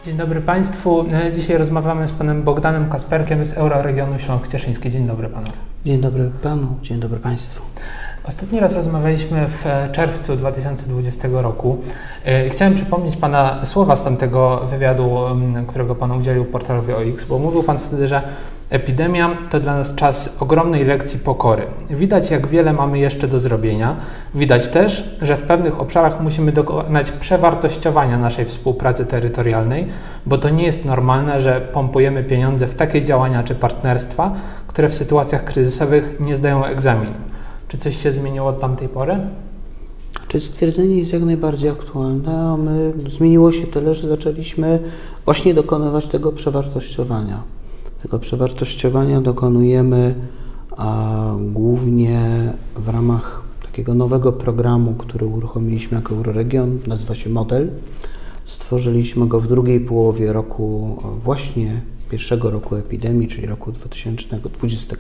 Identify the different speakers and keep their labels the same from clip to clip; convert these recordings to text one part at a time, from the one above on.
Speaker 1: Dzień dobry Państwu. Dzisiaj rozmawiamy z Panem Bogdanem Kasperkiem z Euroregionu Śląsk-Cieszyński. Dzień dobry Panu.
Speaker 2: Dzień dobry Panu, dzień dobry Państwu.
Speaker 1: Ostatni raz rozmawialiśmy w czerwcu 2020 roku. Chciałem przypomnieć Pana słowa z tamtego wywiadu, którego Pan udzielił portalowi OX, bo mówił Pan wtedy, że epidemia to dla nas czas ogromnej lekcji pokory. Widać, jak wiele mamy jeszcze do zrobienia. Widać też, że w pewnych obszarach musimy dokonać przewartościowania naszej współpracy terytorialnej, bo to nie jest normalne, że pompujemy pieniądze w takie działania czy partnerstwa, które w sytuacjach kryzysowych nie zdają egzaminu. Czy coś się zmieniło od tamtej pory?
Speaker 2: Czy stwierdzenie jest jak najbardziej aktualne, a zmieniło się tyle, że zaczęliśmy właśnie dokonywać tego przewartościowania. Tego przewartościowania dokonujemy głównie w ramach takiego nowego programu, który uruchomiliśmy jako Euroregion, nazywa się Model. Stworzyliśmy go w drugiej połowie roku, właśnie pierwszego roku epidemii, czyli roku 2020.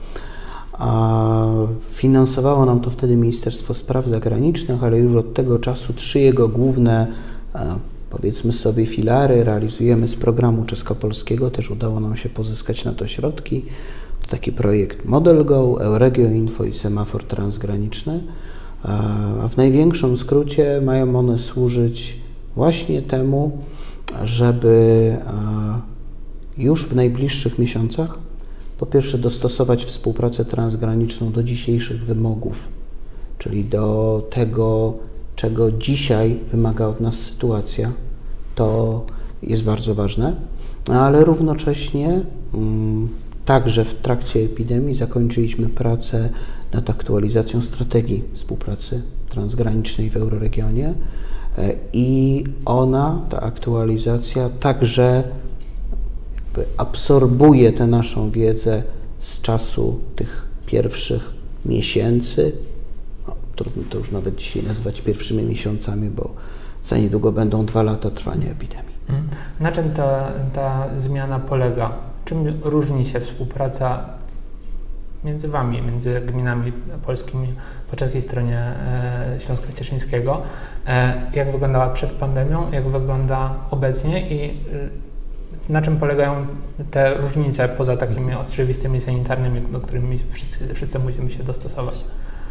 Speaker 2: Finansowało nam to wtedy Ministerstwo Spraw Zagranicznych, ale już od tego czasu 3 jego główne, powiedzmy sobie, filary realizujemy z programu czesko-polskiego. Też udało nam się pozyskać na to środki. To taki projekt Model Go, Euregio Info i Semafor Transgraniczny. A w największym skrócie mają one służyć właśnie temu, żeby już w najbliższych miesiącach po pierwsze dostosować współpracę transgraniczną do dzisiejszych wymogów, czyli do tego, czego dzisiaj wymaga od nas sytuacja. To jest bardzo ważne, ale równocześnie także w trakcie epidemii zakończyliśmy pracę nad aktualizacją strategii współpracy transgranicznej w Euroregionie i ta aktualizacja także absorbuje tę naszą wiedzę z czasu tych pierwszych miesięcy. Trudno to już nawet dzisiaj nazwać pierwszymi miesiącami, bo za niedługo będą 2 lata trwania epidemii.
Speaker 1: Na czym ta zmiana polega? Czym różni się współpraca między Wami, między gminami polskimi po czeskiej stronie Śląska Cieszyńskiego? Jak wyglądała przed pandemią, jak wygląda obecnie i na czym polegają te różnice poza takimi oczywistymi sanitarnymi, do których wszyscy musimy się dostosować?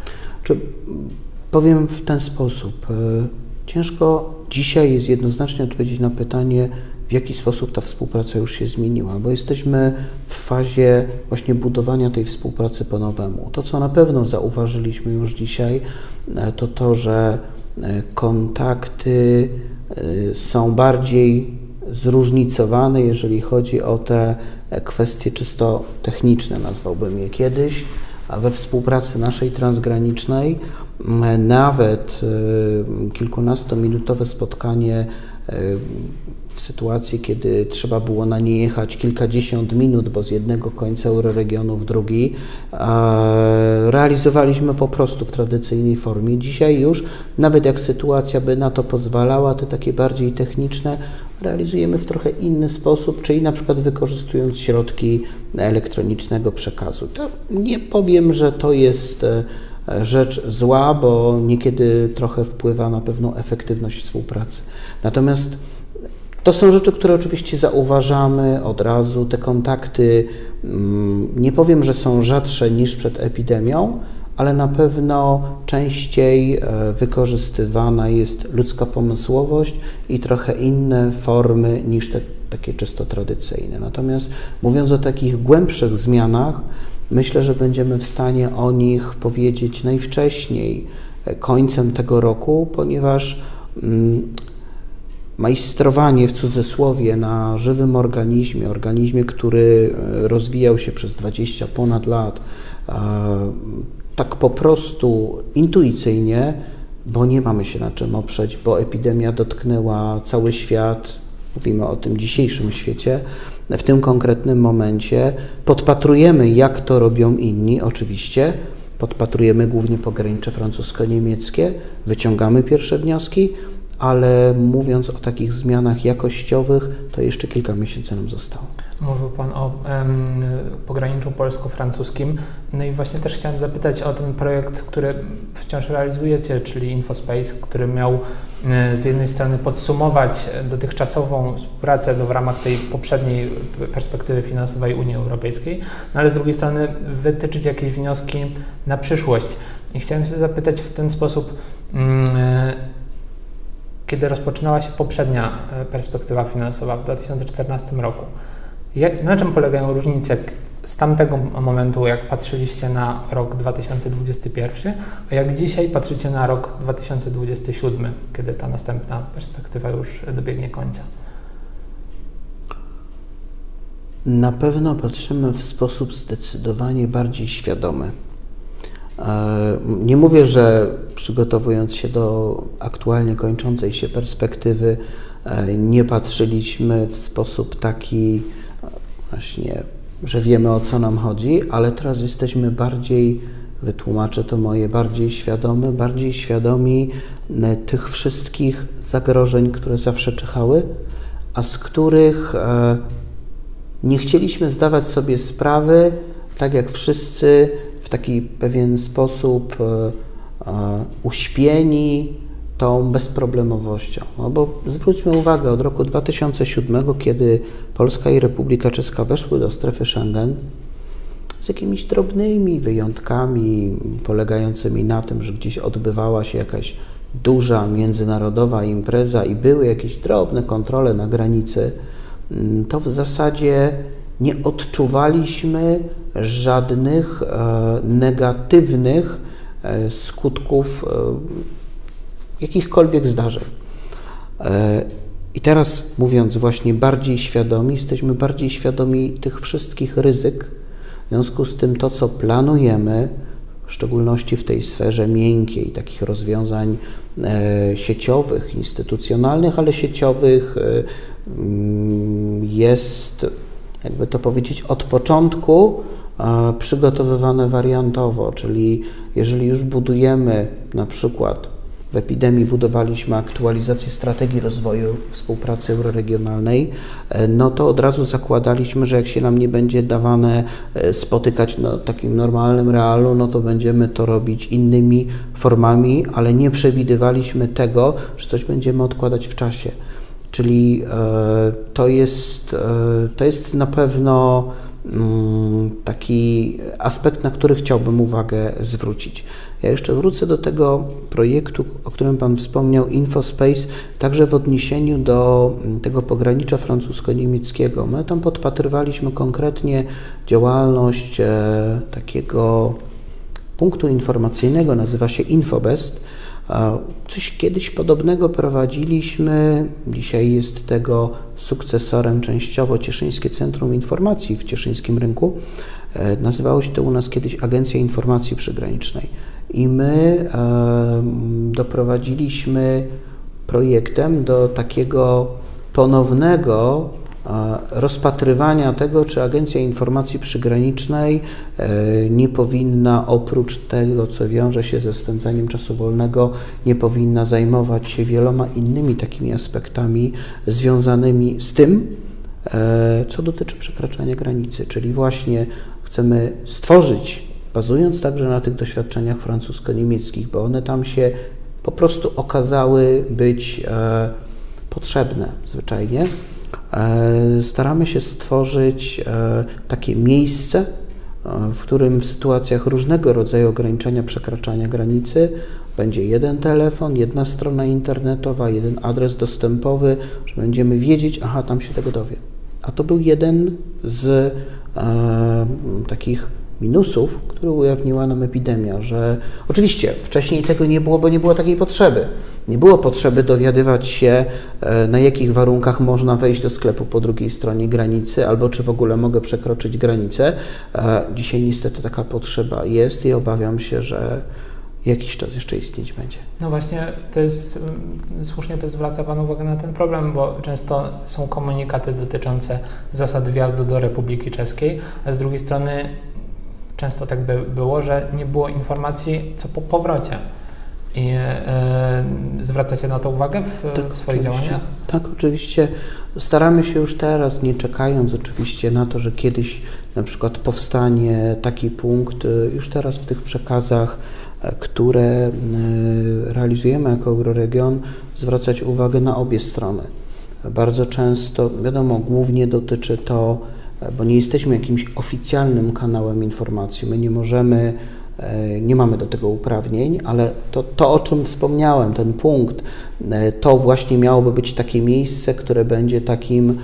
Speaker 2: Powiem w ten sposób. Ciężko dzisiaj jest jednoznacznie odpowiedzieć na pytanie, w jaki sposób ta współpraca już się zmieniła, bo jesteśmy w fazie właśnie budowania tej współpracy po nowemu. To, co na pewno zauważyliśmy już dzisiaj, to to, że kontakty są bardziej zróżnicowane, jeżeli chodzi o te kwestie czysto techniczne, nazwałbym je kiedyś, a we współpracy naszej transgranicznej nawet kilkunastominutowe spotkanie w sytuacji, kiedy trzeba było na nie jechać kilkadziesiąt minut, bo z jednego końca Euroregionu w drugi, realizowaliśmy po prostu w tradycyjnej formie. Dzisiaj już, nawet jak sytuacja by na to pozwalała, te takie bardziej techniczne realizujemy w trochę inny sposób, czyli na przykład wykorzystując środki elektronicznego przekazu. To nie powiem, że to jest rzecz zła, bo niekiedy trochę wpływa na pewną efektywność współpracy. Natomiast to są rzeczy, które oczywiście zauważamy od razu. Te kontakty, nie powiem, że są rzadsze niż przed epidemią, ale na pewno częściej wykorzystywana jest ludzka pomysłowość i trochę inne formy niż te takie czysto tradycyjne. Natomiast mówiąc o takich głębszych zmianach, myślę, że będziemy w stanie o nich powiedzieć najwcześniej końcem tego roku, ponieważ majstrowanie w cudzysłowie na żywym organizmie, który rozwijał się przez 20 ponad lat, tak po prostu intuicyjnie, bo nie mamy się na czym oprzeć, bo epidemia dotknęła cały świat, mówimy o tym dzisiejszym świecie, w tym konkretnym momencie podpatrujemy, jak to robią inni, oczywiście, podpatrujemy głównie pogranicze francusko-niemieckie, wyciągamy pierwsze wnioski, ale mówiąc o takich zmianach jakościowych, to jeszcze kilka miesięcy nam zostało.
Speaker 1: Mówił Pan o pograniczu polsko-francuskim. No i właśnie też chciałem zapytać o ten projekt, który wciąż realizujecie, czyli InfoSpace, który miał z jednej strony podsumować dotychczasową współpracę w ramach tej poprzedniej perspektywy finansowej Unii Europejskiej, no ale z drugiej strony wytyczyć jakieś wnioski na przyszłość. I chciałem się zapytać w ten sposób, kiedy rozpoczynała się poprzednia perspektywa finansowa w 2014 roku, na czym polegają różnice z tamtego momentu, jak patrzyliście na rok 2021, a jak dzisiaj patrzycie na rok 2027, kiedy ta następna perspektywa już dobiegnie końca?
Speaker 2: Na pewno patrzymy w sposób zdecydowanie bardziej świadomy. Nie mówię, że przygotowując się do aktualnie kończącej się perspektywy, nie patrzyliśmy w sposób taki właśnie, że wiemy, o co nam chodzi, ale teraz jesteśmy bardziej, wytłumaczę to moje, bardziej świadomi tych wszystkich zagrożeń, które zawsze czyhały, a z których nie chcieliśmy zdawać sobie sprawy, tak jak wszyscy, w taki pewien sposób uśpieni tą bezproblemowością. No bo zwróćmy uwagę, od roku 2007, kiedy Polska i Republika Czeska weszły do strefy Schengen, z jakimiś drobnymi wyjątkami polegającymi na tym, że gdzieś odbywała się jakaś duża międzynarodowa impreza i były jakieś drobne kontrole na granicy, to w zasadzie nie odczuwaliśmy żadnych negatywnych skutków jakichkolwiek zdarzeń. I teraz, mówiąc właśnie bardziej świadomi, jesteśmy bardziej świadomi tych wszystkich ryzyk. W związku z tym to, co planujemy, w szczególności w tej sferze miękkiej, takich rozwiązań sieciowych, instytucjonalnych, ale sieciowych, jest, jakby to powiedzieć, od początku przygotowywane wariantowo, czyli jeżeli już budujemy, na przykład w epidemii budowaliśmy aktualizację strategii rozwoju współpracy euroregionalnej, no to od razu zakładaliśmy, że jak się nam nie będzie dawane spotykać w takim normalnym realu, no to będziemy to robić innymi formami, ale nie przewidywaliśmy tego, że coś będziemy odkładać w czasie. Czyli to jest na pewno taki aspekt, na który chciałbym uwagę zwrócić. Ja jeszcze wrócę do tego projektu, o którym Pan wspomniał, InfoSpace, także w odniesieniu do tego pogranicza francusko-niemieckiego. My tam podpatrywaliśmy konkretnie działalność takiego punktu informacyjnego, nazywa się InfoBest. Coś kiedyś podobnego prowadziliśmy, dzisiaj jest tego sukcesorem częściowo Cieszyńskie Centrum Informacji w Cieszyńskim Rynku. Nazywało się to u nas kiedyś Agencja Informacji Przygranicznej i my doprowadziliśmy projektem do takiego ponownego rozpatrywania tego, czy Agencja Informacji Przygranicznej nie powinna, oprócz tego, co wiąże się ze spędzaniem czasu wolnego, nie powinna zajmować się wieloma innymi takimi aspektami związanymi z tym, co dotyczy przekraczania granicy, czyli właśnie chcemy stworzyć, bazując także na tych doświadczeniach francusko-niemieckich, bo one tam się po prostu okazały być potrzebne zwyczajnie. Staramy się stworzyć takie miejsce, w którym w sytuacjach różnego rodzaju ograniczenia przekraczania granicy będzie jeden telefon, jedna strona internetowa, jeden adres dostępowy, że będziemy wiedzieć, aha, tam się tego dowie. A to był jeden z takich minusów, który ujawniła nam epidemia, że oczywiście wcześniej tego nie było, bo nie było takiej potrzeby. Nie było potrzeby dowiadywać się, na jakich warunkach można wejść do sklepu po drugiej stronie granicy, albo czy w ogóle mogę przekroczyć granicę. Dzisiaj niestety taka potrzeba jest i obawiam się, że jakiś czas jeszcze istnieć będzie.
Speaker 1: No właśnie, to jest, słusznie zwraca Pan uwagę na ten problem, bo często są komunikaty dotyczące zasad wjazdu do Republiki Czeskiej, a z drugiej strony często tak by było, że nie było informacji, co po powrocie. I zwracacie na to uwagę w swoich działaniach?
Speaker 2: Tak, oczywiście. Staramy się już teraz, nie czekając oczywiście na to, że kiedyś na przykład powstanie taki punkt, już teraz w tych przekazach które realizujemy jako Euroregion, zwracać uwagę na obie strony. Bardzo często, wiadomo, głównie dotyczy to, bo nie jesteśmy jakimś oficjalnym kanałem informacji, my nie mamy do tego uprawnień, ale to, o czym wspomniałem, ten punkt, to właśnie miałoby być takie miejsce, które będzie takim,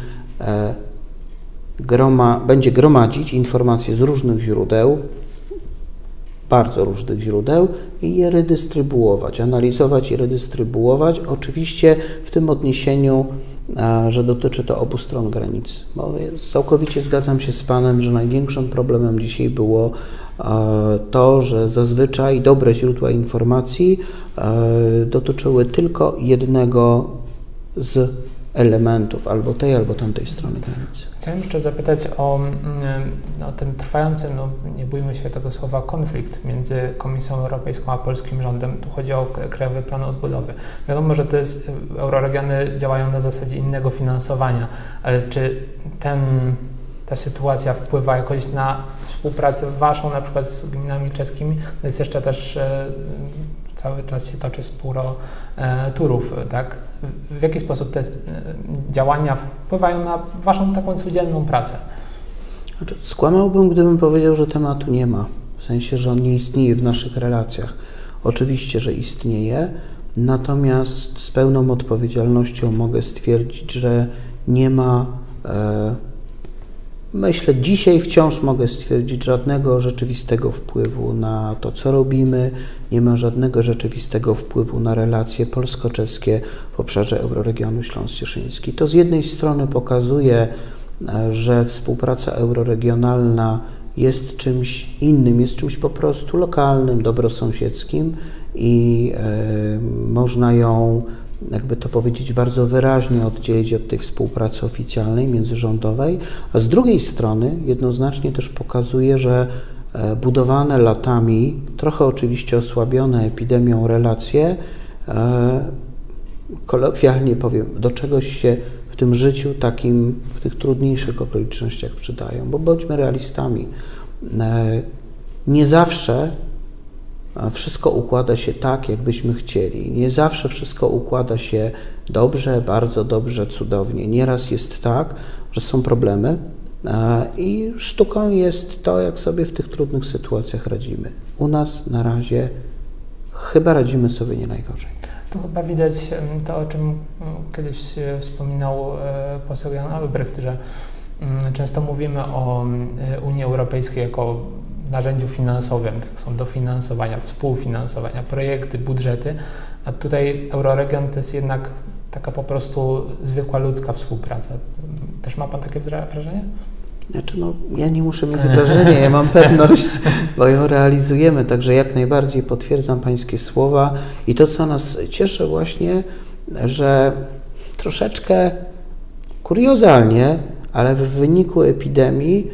Speaker 2: będzie gromadzić informacje z różnych źródeł, bardzo różnych źródeł i je redystrybuować, analizować i redystrybuować, oczywiście w tym odniesieniu, że dotyczy to obu stron granicy. Bo całkowicie zgadzam się z Panem, że największym problemem dzisiaj było to, że zazwyczaj dobre źródła informacji dotyczyły tylko jednego z elementów albo tej, albo tamtej strony granicy.
Speaker 1: Chciałem jeszcze zapytać o ten trwający, nie bójmy się tego słowa, konflikt między Komisją Europejską a polskim rządem. Tu chodzi o Krajowy Plan Odbudowy. Wiadomo, że euroregiony działają na zasadzie innego finansowania, ale czy ta sytuacja wpływa jakoś na współpracę Waszą, na przykład z gminami czeskimi? To jest jeszcze też cały czas się toczy spóro Turów, tak? W jaki sposób te działania wpływają na Waszą taką codzienną pracę?
Speaker 2: Znaczy, skłamałbym, gdybym powiedział, że tematu nie ma. W sensie, że on nie istnieje w naszych relacjach. Oczywiście, że istnieje, natomiast z pełną odpowiedzialnością mogę stwierdzić, że nie ma, myślę, dzisiaj wciąż mogę stwierdzić, żadnego rzeczywistego wpływu na to, co robimy, nie ma żadnego rzeczywistego wpływu na relacje polsko-czeskie w obszarze Euroregionu Śląsk-Cieszyński. To z jednej strony pokazuje, że współpraca euroregionalna jest czymś innym, jest czymś po prostu lokalnym, dobrosąsiedzkim i można ją, jakby to powiedzieć, bardzo wyraźnie oddzielić od tej współpracy oficjalnej, międzyrządowej, a z drugiej strony jednoznacznie też pokazuje, że budowane latami, trochę oczywiście osłabione epidemią relacje, kolokwialnie powiem, do czegoś się w tym życiu takim, w tych trudniejszych okolicznościach przydają, bo bądźmy realistami, nie zawsze wszystko układa się tak, jakbyśmy chcieli. Nie zawsze wszystko układa się dobrze, bardzo dobrze, cudownie. Nieraz jest tak, że są problemy i sztuką jest to, jak sobie w tych trudnych sytuacjach radzimy. U nas na razie chyba radzimy sobie nie najgorzej.
Speaker 1: Tu chyba widać to, o czym kiedyś wspominał poseł Jan Albrecht, że często mówimy o Unii Europejskiej jako narzędziu finansowym, tak są dofinansowania, współfinansowania, projekty, budżety, a tutaj Euroregion to jest jednak taka po prostu zwykła ludzka współpraca. Też ma Pan takie wrażenie?
Speaker 2: Znaczy, ja nie muszę mieć wrażenia, ja mam pewność, bo ją realizujemy, także jak najbardziej potwierdzam Pańskie słowa i to, co nas cieszy właśnie, że troszeczkę kuriozalnie, ale w wyniku epidemii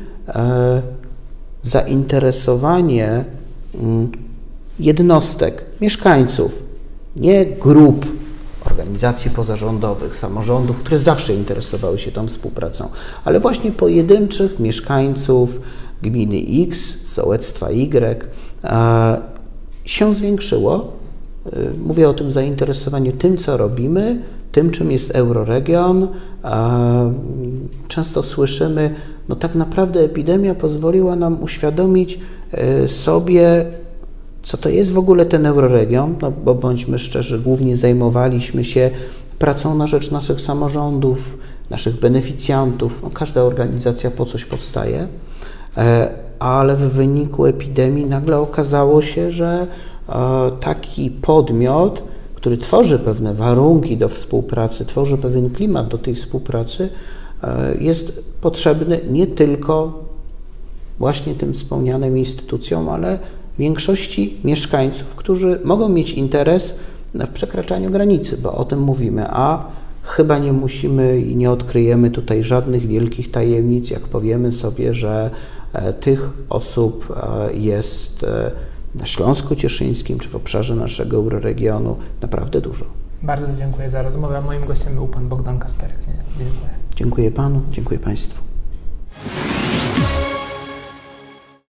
Speaker 2: zainteresowanie jednostek, mieszkańców, nie grup, organizacji pozarządowych, samorządów, które zawsze interesowały się tą współpracą, ale właśnie pojedynczych mieszkańców gminy X, sołectwa Y się zwiększyło. Mówię o tym zainteresowaniu tym, co robimy, tym, czym jest Euroregion. Często słyszymy, tak naprawdę epidemia pozwoliła nam uświadomić sobie, co to jest w ogóle ten Euroregion, bo bądźmy szczerzy, głównie zajmowaliśmy się pracą na rzecz naszych samorządów, naszych beneficjantów. Każda organizacja po coś powstaje, ale w wyniku epidemii nagle okazało się, że taki podmiot, który tworzy pewne warunki do współpracy, tworzy pewien klimat do tej współpracy, jest potrzebny nie tylko właśnie tym wspomnianym instytucjom, ale większości mieszkańców, którzy mogą mieć interes w przekraczaniu granicy, bo o tym mówimy, a chyba nie musimy i nie odkryjemy tutaj żadnych wielkich tajemnic, jak powiemy sobie, że tych osób jest na Śląsku Cieszyńskim czy w obszarze naszego Euroregionu naprawdę dużo.
Speaker 1: Bardzo dziękuję za rozmowę. Moim gościem był Pan Bogdan Kasperek. Dziękuję.
Speaker 2: Dziękuję Panu, dziękuję Państwu.